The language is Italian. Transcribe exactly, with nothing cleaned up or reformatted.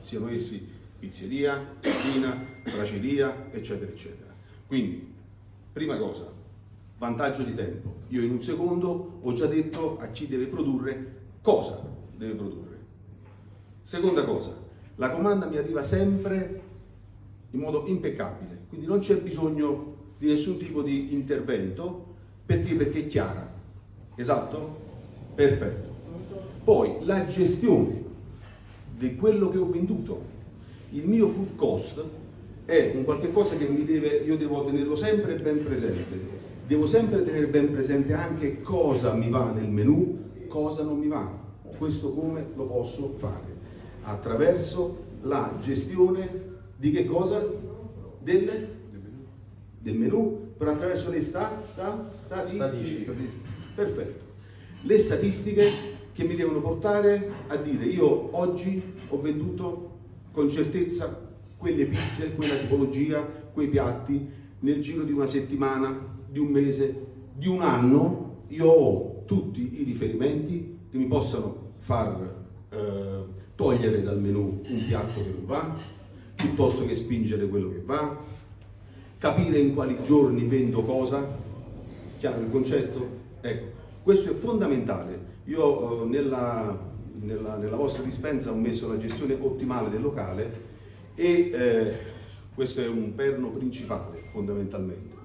siano essi pizzeria, cantina, braceria, eccetera, eccetera. Quindi, prima cosa, vantaggio di tempo. Io in un secondo ho già detto a chi deve produrre cosa deve produrre. Seconda cosa, la comanda mi arriva sempre in modo impeccabile, quindi non c'è bisogno di nessun tipo di intervento, perché? Perché è chiara. Esatto? Perfetto. Poi la gestione di quello che ho venduto. Il mio food cost è un qualche cosa che mi deve, io devo tenerlo sempre ben presente. Devo sempre tenere ben presente anche cosa mi va nel menù, cosa non mi va. Questo come lo posso fare? Attraverso la gestione di che cosa? Del, del menù, però attraverso le sta, sta, statistiche. statistiche. Perfetto. Le statistiche che mi devono portare a dire io oggi ho venduto con certezza quelle pizze, quella tipologia, quei piatti, nel giro di una settimana, di un mese, di un anno, io ho tutti i riferimenti che mi possano far eh, togliere dal menù un piatto che non va, piuttosto che spingere quello che va, capire in quali giorni vendo cosa. Chiaro il concetto? Ecco, questo è fondamentale. Io eh, nella, nella, nella vostra dispensa ho messo la gestione ottimale del locale e eh, questo è un perno principale fondamentalmente.